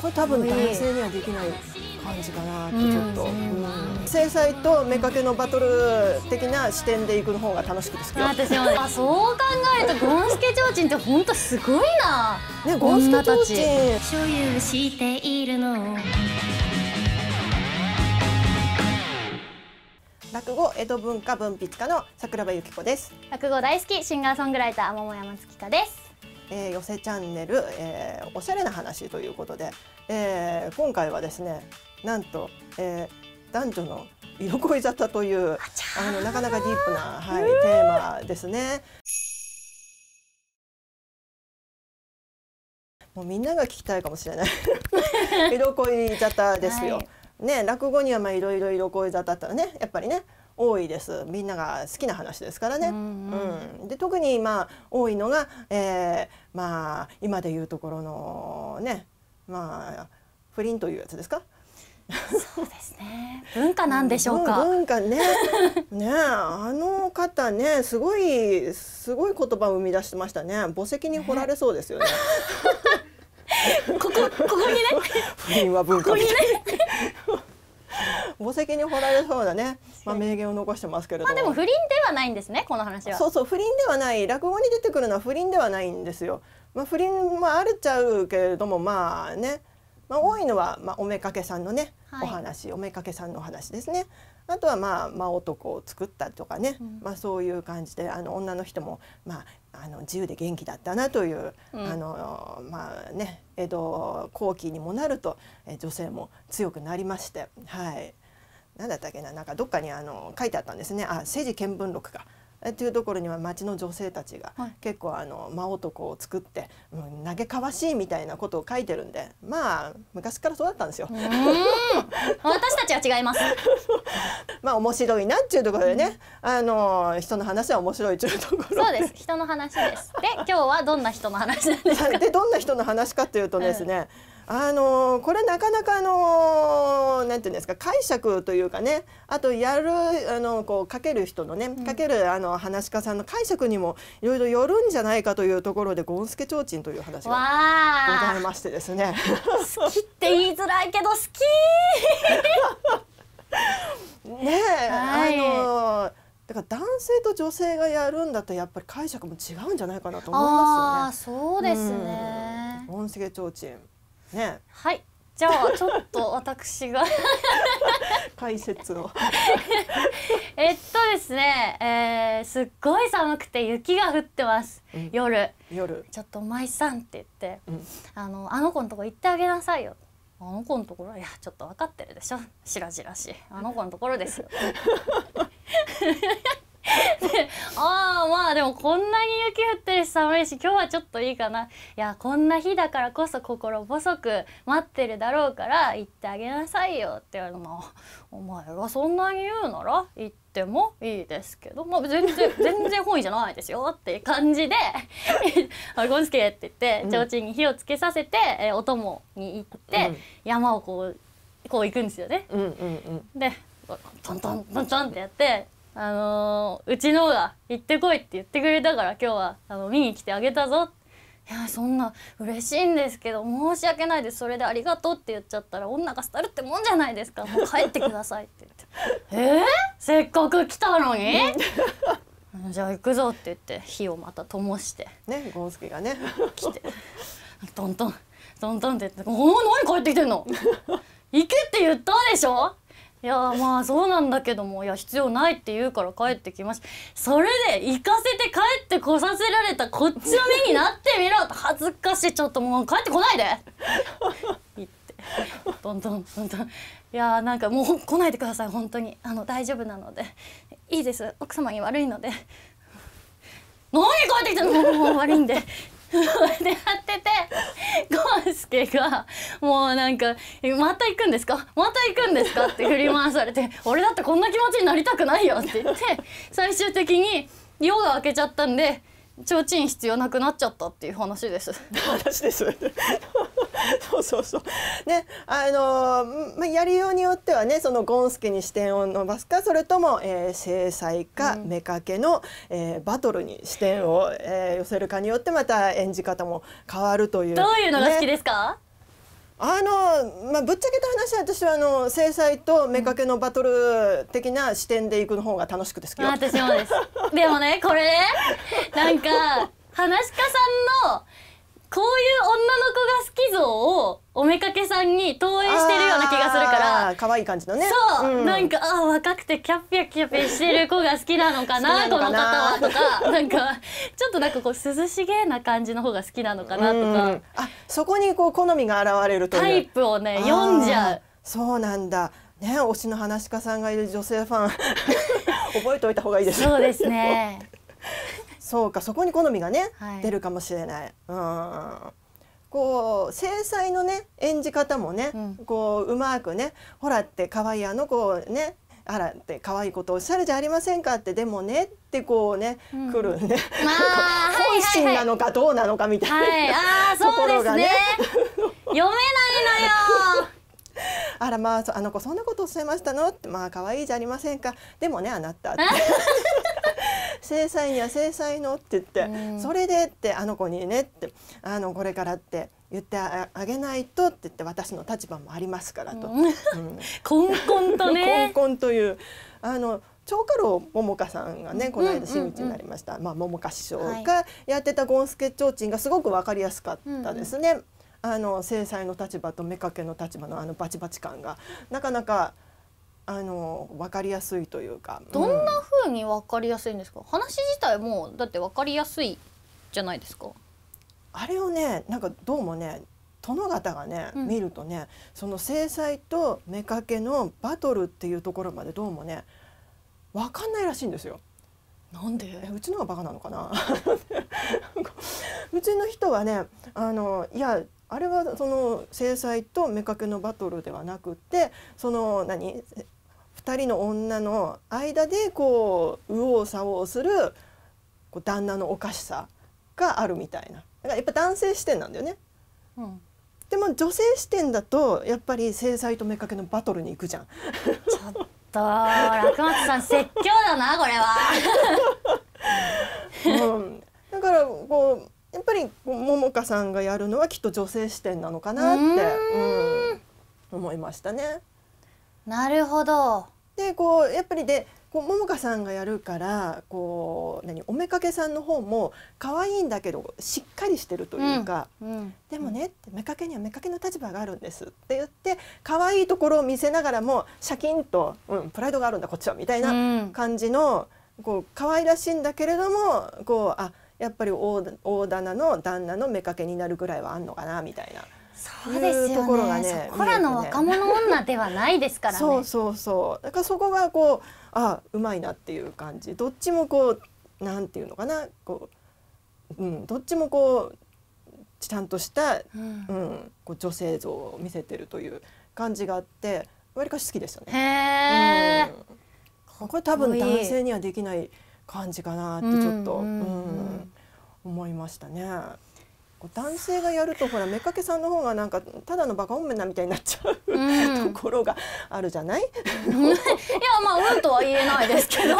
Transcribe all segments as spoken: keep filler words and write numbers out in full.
これ多分男性にはできない感じかなってちょっと、うん、正妻と妾のバトル的な視点でいくの方が楽しくて好きよ。 私もあそう考えるとゴンスケ提灯って本当すごいな。 ね、ゴンスケ提灯所有しているの。 落語江戸文化文筆家の桜庭由紀子です。 落語大好きシンガーソングライター桃山月香です。 えー、寄せチャンネル、えー、おしゃれな話ということで、えー、今回はですね、なんと、えー、男女の色恋沙汰というあのなかなかディープな、はい、テーマですね。もうみんなが聞きたいかもしれない色恋沙汰ですよ。はい、ね、落語にはまあいろいろ色恋沙汰ってね、やっぱりね多いです。みんなが好きな話ですからね。うん、うん、で特にまあ多いのが、えー、まあ今でいうところのね、まあ不倫というやつですか。 そうですね。文化なんでしょうか。 文化ね、ね、あの方ね、すごいすごい言葉を生み出してましたね。墓石に掘られそうですよね。 ここここにね。 不倫は文化みたいな。墓石に掘られそうなね、まあ名言を残してますけれども。 まあでも不倫ではないんですね、この話は。 そうそう、不倫ではない、落語に出てくるのは不倫ではないんですよ。まあ不倫はあるっちゃうけれども、まあね、まあ多いのはまあお妾さんのね、はい、お話、お妾さんのお話ですね。あとはまあまあ男を作ったりとかね、うん、まあそういう感じで、あの女の人もまああの自由で元気だったなという、うん、あのまあね、江戸後期にもなるとえ女性も強くなりまして、はい。なんだったっけな、なんかどっかにあの書いてあったんですね。あ、政治見聞録か。っていうところには町の女性たちが結構あの真男を作って、うん、嘆かわしいみたいなことを書いてるんで、まあ昔からそうだったんですよ。 私たちは違います。 まあ面白いなっていうところでね、うん、あの人の話は面白いっていうところ。 そうです、人の話です。で今日はどんな人の話なんですか。 でどんな人の話かというとですね、うん、あのこれなかなかあのなんていうんですか、解釈というかね、あとやるあのこうかける人のね、かけるあの話し家さんの解釈にもいろいろよるんじゃないかというところで、ゴンスケ提灯という話がございましてですね。 好きって言いづらいけど好き。 ねえ、はい、あのだから男性と女性がやるんだとやっぱり解釈も違うんじゃないかなと思いますよね。 あ、そうですね。 ゴンスケ提灯ね。 はい。じゃあちょっと私が解説をえっとですね、えー、すっごい寒くて雪が降ってます、うん、夜夜ちょっとお前さんって言って、うん、あのあの子のとこ行ってあげなさいよ。あの子のところ、いやちょっと分かってるでしょ、白々しいあの子のところですよ。で、ああまあでもこんなに雪降ってるし寒いし今日はちょっといいかな、いやこんな日だからこそ心細く待ってるだろうから行ってあげなさいよって言われるの。お前がそんなに言うなら行ってもいいですけど、まあ、全然全然本意じゃないですよっていう感じで「ゴンスケ」って言って提灯に火をつけさせて、えお供に行って、うん、山をこうこう行くんですよね。でトントントントンってやって。あのー、うちのが行ってこいって言ってくれたから今日はあの見に来てあげたぞ。いやそんな嬉しいんですけど申し訳ないです、それでありがとうって言っちゃったら女が廃るってもんじゃないですか、もう帰ってくださいって言ってえー、せっかく来たのにじゃあ行くぞって言って火をまた灯してね、ゴンスケがね来てトントントントンって言って「おお何帰ってきてんの行けって言ったでしょ」いやまあそうなんだけども、いや必要ないって言うから帰ってきました。それで行かせて帰ってこさせられたこっちの身になってみろと、恥ずかしい、ちょっともう帰ってこないで言ってどんどんどんどん、いやなんかもう来ないでください本当に、あの大丈夫なのでいいです、奥様に悪いので。何帰ってきたの、もう悪いんで。でやっててゴンスケがもうなんか「また行くんですかまた行くんですか?」って振り回されて「俺だってこんな気持ちになりたくないよ」って言って最終的に夜が明けちゃったんで提灯必要なくなっちゃったっていう話です。 話です。そうそうそう。ね、あのまあ、やりようによってはね、そのゴンスケに視点を伸ばすか、それとも、えー、正妻か妾の、えー、バトルに視点を、えー、寄せるかによってまた演じ方も変わるという、ね。 どういうのが好きですか？ あのまあぶっちゃけた話、私はあの正妻と妾のバトル的な視点でいくの方が楽しくて好きよ。 私もです。でもねこれねなんか話し家さんのこういう女の子が好き像をおめかけさんに投影してるような気がするから、 可愛い感じのね。 そう、うん、なんかあ若くてキャピャキャピしてる子が好きなのかなこの方はとか、なんかちょっとなんかこう涼しげな感じの方が好きなのかなとか、うん、 あそこにこう好みが現れるというタイプをね読んじゃう。 そうなんだね。推しの話し家さんがいる女性ファン覚えておいた方がいいです。 そうですねそうか、そこに好みがね、 はい、 出るかもしれない。うん、こう正妻のね演じ方もね、うん、こううまくね、ほらって可愛いあの子ね、あらって可愛いことおっしゃるじゃありませんかって、でもねってこうね、うん、来るね、まあ、本心なのかどうなのかみたいな、はいはい、あところがね読めないのよあらまああの子そんなことおっしゃいましたのって、まあ可愛いじゃありませんか、でもねあなたって正妻には正妻のって言って、うん、それでってあの子にねってあのこれからって言ってあげないとって言って、私の立場もありますからと、うんうん、 こんこんとねこんこんというあの長家老桃花さんがねこの間真打ちになりました、まあ桃花師匠がやってたゴンスケ提灯がすごく分かりやすかったですね。うんうん、あの正妻の立場と妾の立場のあのバチバチ感がなかなかあの分かりやすいというか。 どんな風に分かりやすいんですか？話自体もだって分かりやすいじゃないですか。 あれをねなんかどうもね殿方がね、うん、見るとねその正妻と妾のバトルっていうところまでどうもね分かんないらしいんですよ。 なんで？ えうちのがバカなのかなうちの人はねあのいやあれはその正妻と妾のバトルではなくってその何二人の女の間でこう右往左往するこう旦那のおかしさがあるみたいな。だからやっぱ男性視点なんだよね。うん、でも女性視点だとやっぱり正妻と妾のバトルに行くじゃん。 ちょっと楽松さん説教だなこれは。 うん、だからこうやっぱり桃花さんがやるのはきっと女性視点なのかなって、うん、思いましたね。 なるほど。 でこうやっぱりでこう桃花さんがやるからこう何お妾さんの方も可愛いんだけどしっかりしてるというか、うんうん、でもね妾には妾の立場があるんですって言って可愛いところを見せながらもシャキンと、うん、プライドがあるんだこっちはみたいな感じの、うん、こう可愛らしいんだけれどもこうあやっぱり 大, 大棚の旦那の妾になるぐらいはあんのかなみたいな。 そうですよね。ねそこらの若者女ではないですからね。 そうそうそう。だからそこがこうあうまいなっていう感じ。どっちもこうなんていうのかなこう、うん、どっちもこうちゃんとした、うんうん、こう女性像を見せてるという感じがあってわりかし好きでしたね。 へー、 うん、これ多分男性にはできない感じかなってちょっと、うんうん、思いましたね。男性がやるとほら妾さんの方がなんかただのバカ女みたいになっちゃう、うん、ところがあるじゃない？いやまあうんとは言えないですけど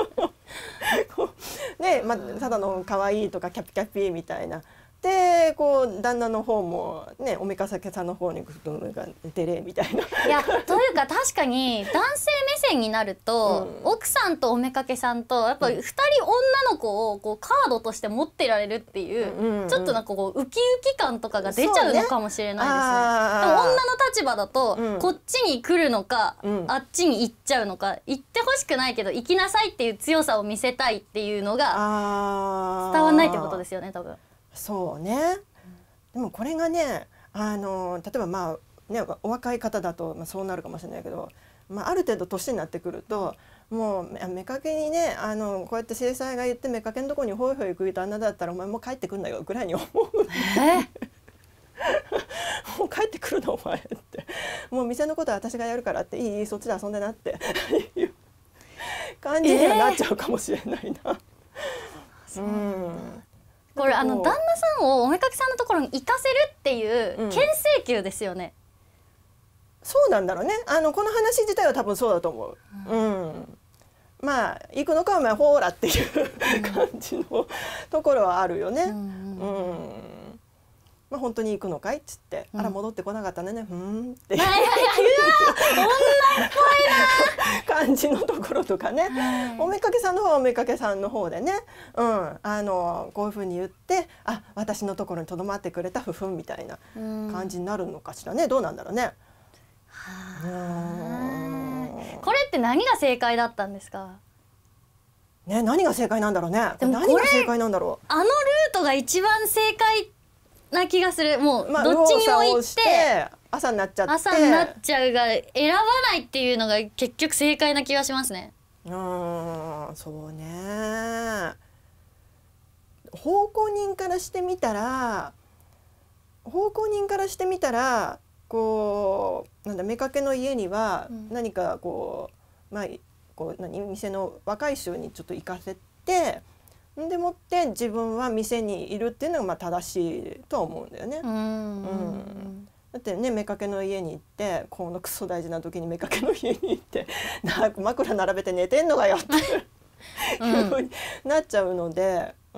ね、まあ、ただの可愛いとかキャピキャピみたいなでこう旦那の方もねおめかさけさんの方に出れみたいな。 いやというか確かに男性目線になると、うん、奥さんとおめかけさんとやっぱりふたり女の子をこうカードとして持ってられるっていう、うんうん、ちょっとなんかこうウキウキ感とかが出ちゃうのかもしれないですね。でも女の立場だと、うん、こっちに来るのか、うん、あっちに行っちゃうのか行ってほしくないけど行きなさいっていう強さを見せたいっていうのが伝わんないってことですよね多分。 そうね、でもこれがねあの例えばまあねお若い方だと、まあ、そうなるかもしれないけど、まあ、ある程度年になってくるともう妾にねあのこうやって正妻が言って妾のとこにホイホイ食いとあんなだったらお前もう帰ってくんなよぐらいに思う。えもう帰ってくるのお前ってもう店のことは私がやるからっていいいいそっちで遊んでなっていう感じにはなっちゃうかもしれないな。 えー、うんこれあの旦那さんをおめかけさんのところに行かせるっていう牽制球ですよね、 うん、そうなんだろうね。あのこの話自体は多分そうだと思う、うん、うん、まあ行くのかお前ほーらっていう感じのところはあるよね、うん、うん、 まあ本当に行くのかいっつって、うん、あら戻ってこなかったね、ふーんってはいはいはい、うわ女っぽいな感じのところとかね、はい、おめかけさんの方はおめかけさんの方でね、うん、あのこういうふうに言ってあ私のところにとどまってくれたふふんみたいな感じになるのかしらね、どうなんだろうね。 はこれって何が正解だったんですかね、何が正解なんだろうね。 でも何が正解なんだろう。 あのルートが一番正解な気がする。もうどっちにも行って朝になっちゃって朝になっちゃうが選ばないっていうのが結局正解な気がしますね。 うーん、そうね。奉公人からしてみたら奉公人からしてみたらこうなんだ妾の家には何かこう、うん、まあこう何店の若い衆にちょっと行かせてでもって自分は店にいるっていうのがまあ正しいとは思うんだよね。うん、うん、だってね妾の家に行ってこのクソ大事な時に妾の家に行って枕並べて寝てんのがよっていうふうになっちゃうので、うん、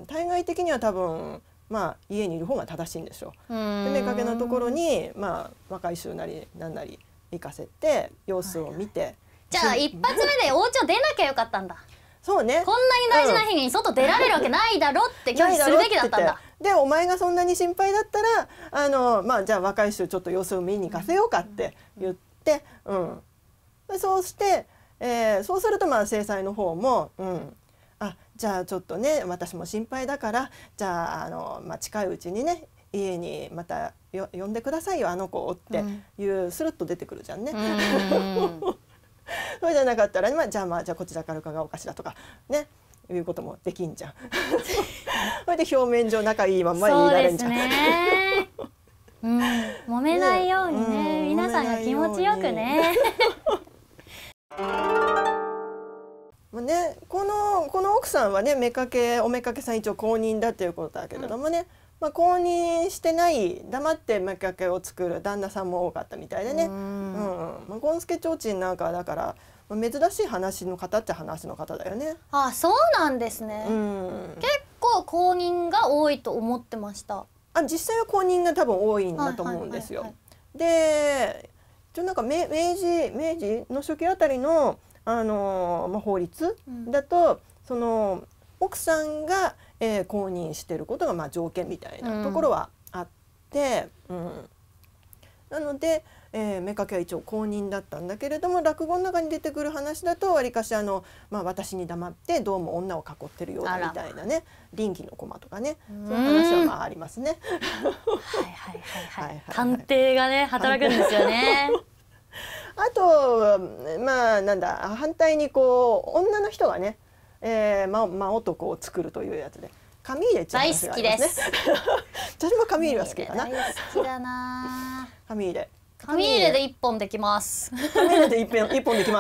対外的には多分まあ家にいる方が正しいんでしょう。で妾のところにまあ若い衆なりなんなり行かせて様子を見て、はいはい、 じゃあ一発目でお家を出なきゃよかったんだ。 そうね。 こんなに大事な日に外出られるわけないだろって拒否するべきだったんだ。 でお前がそんなに心配だったらあのまあじゃあ若い衆ちょっと様子を見に行かせようかって言って、うん、うん、そうして、えー、そうするとまあ制裁の方も、うん、あじゃあちょっとね私も心配だからじゃああの、まあ、近いうちにね家にまたよ呼んでくださいよあの子っていう、うん、スルッと出てくるじゃんね。そうじゃなかったら、まあ、じゃあまあじゃあこちらから伺おうかしらとかねいうこともできんじゃん。それで表面上仲いいままいられんじゃん。そうですね。 うん、揉めないようにね、ね、皆さんが気持ちよくね。 もうねこのこの奥さんはね妾お妾さん一応公認だということだけれどもね、うん、まあ、公認してない黙って妾を作る旦那さんも多かったみたいでね、うん、まあ、権助提灯なんかだから、まあ、珍しい話の方っちゃ話の方だよね。 あ、そうなんですね、うん、結構公認が多いと思ってました。 あ、実際は公認が多分多いんだと思うんですよ。で一応なんか明治明治の初期あたりの、あのーまあ、法律だと、うん、その奥さんがえー、公認していることがまあ条件みたいなところはあって、うんうん、なので、えー、妾は一応公認だったんだけれども落語の中に出てくる話だとわりかしあの、まあ、私に黙ってどうも女を囲ってるようなみたいなね臨機の駒とかねそういう話はまあありますね。 はいはいはいはい。探偵がね働くんですよね。 あとまあなんだ反対にこう女の人がねえー、まま男を作るというやつで紙入れちゃう話がありますね。大好きです。私も紙入れは好きかな。 大好きだな。 紙入れ。 紙入れで一本できます。 紙入れで一本一本できます。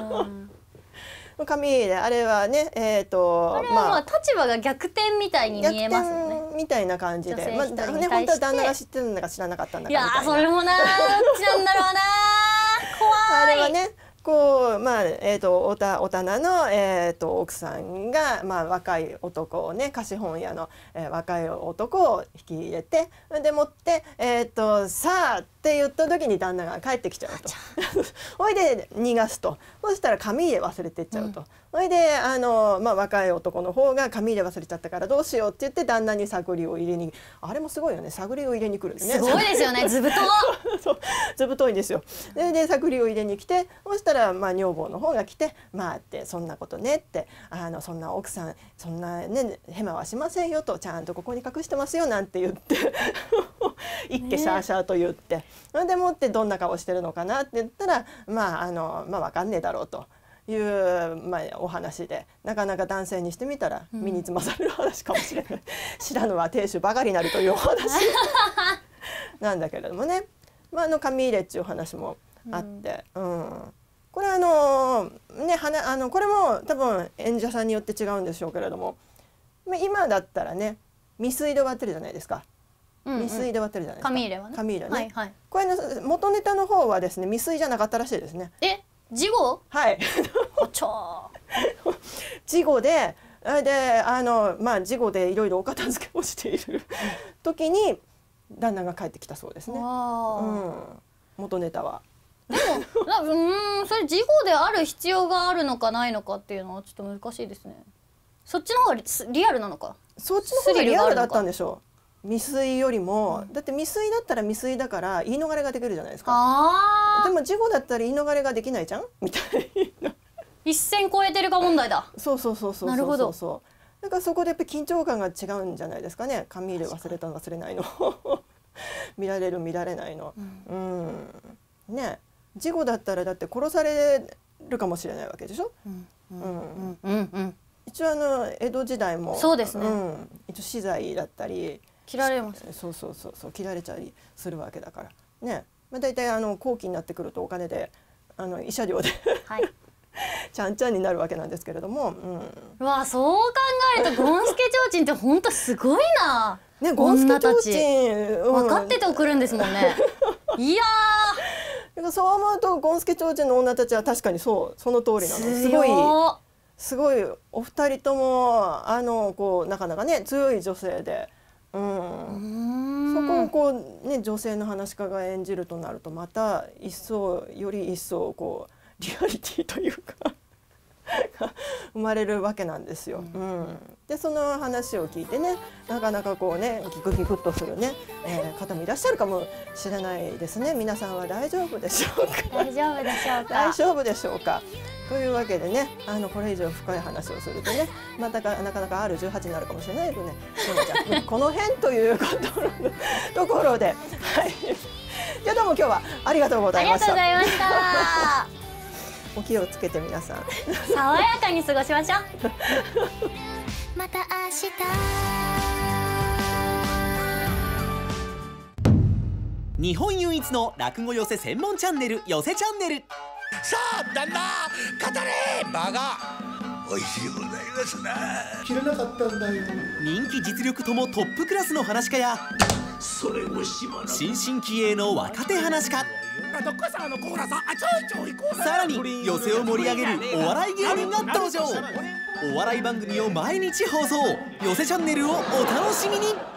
紙入れあれはねえっとあれはまあ立場が逆転みたいに見えますよね。 みたいな感じで、まあね本当は旦那が知ってるんだか知らなかったんだかみたいな。 いやそれもなどっちなんだろうな。怖い。 あれはね。こうまあえー、とおたお棚の、えー、と奥さんが、まあ、若い男をね貸本屋の、えー、若い男を引き入れてでもって、えー、とさあって言った時に旦那が帰ってきちゃうとほいで逃がすとそしたら紙入れ忘れてっちゃうと、ほ、うん、いであの、まあ、若い男の方が紙入れ忘れちゃったからどうしようって言って旦那に探りを入れにあれもすごいよね探りを入れに来るんですね。 すごいですよね図太そう図太いんですよ。でで探りを入れに来てそしたらまあ女房の方が来て「まあ」って「そんなことね」って「あのそんな奥さんそんなねヘマはしませんよ」と「ちゃんとここに隠してますよ」なんて言って一気シャーシャーと言って、ね、でもってどんな顔してるのかなって言ったらまああのまあ分かんねえだろうと。いう、まあ、お話でなかなか男性にしてみたら身につまされる話かもしれない、うん、知らぬは亭主ばかりなりというお話なんだけれどもね、まあ、あの紙入れっていう話もあって、うんうん、これあのねはなあのこれも多分演者さんによって違うんでしょうけれども今だったらね未遂で終わってるじゃないですか。うんうん、未遂で終わってるじゃないですか。 紙入れはね。 紙入れね。 はいはい、 これの元ネタの方はですね未遂じゃなかったらしいですね。 え、事後？ はい。 ちょ事後でであのまあ事後でいろいろお片付けをしている時に旦那が帰ってきたそうですね。うん、元ネタは。 でもなうんそれ事後である必要があるのかないのかっていうのはちょっと難しいですね。そっちの方が リ, リアルなのか。 そっちの方がリアルだったんでしょう。未遂よりも、うん、だって未遂だったら未遂だから言い逃れができるじゃないですか。あでも事故だったら言い逃れができないじゃんみたいな。 一線超えてるか問題だ。 そうそうそうそうそうそうそう。だからそこでやっぱり緊張感が違うんじゃないですかね。紙入れ忘れた忘れないの見られる見られないの。うん、うん、ね事故だったらだって殺されるかもしれないわけでしょ。一応あの江戸時代もそうですね、うん、 一応死罪だったり切られます、 ね、そうそうそうそう切られちゃりするわけだからね。まあ、大体あの後期になってくるとお金であの慰謝料で、はい、ちゃんちゃんになるわけなんですけれども、うん、 うわそう考えるとゴンスケ提灯って本当すごいな。 ねゴンスケ提灯、 うん、分かってて送るんですもんね。いやだからそう思うとゴンスケ提灯の女たちは確かにそうその通りなの。すごいすごいお二人ともあのこうなかなかね強い女性で、うん、そこをこうね女性の話し家が演じるとなるとまた一層より一層こうリアリティというか生まれるわけなんですよ。うん、でその話を聞いてねなかなかこうねギクギクっとするね、えー、方もいらっしゃるかもしれないですね。皆さんは大丈夫でしょうか。 大丈夫でしょうか。 大丈夫でしょうか。というわけでねあのこれ以上深い話をするとねまたかなかなか アールじゅうはち になるかもしれないけどねじゃあこの辺ということのところで、はい、じゃあどうも今日はありがとうございました。 ありがとうございました。 お気をつけて皆さん爽やかに過ごしましょう。 また明日日本唯一の落語寄せ専門チャンネル寄せチャンネル。 さあ旦那語れバカ。美味しいございますな。 知らなかったんだよ。 人気実力ともトップクラスの話し家やそれをしまな新進気鋭の若手話し家、さらに寄せを盛り上げるお笑い芸人が登場。お笑い番組を毎日放送。寄せチャンネルをお楽しみに。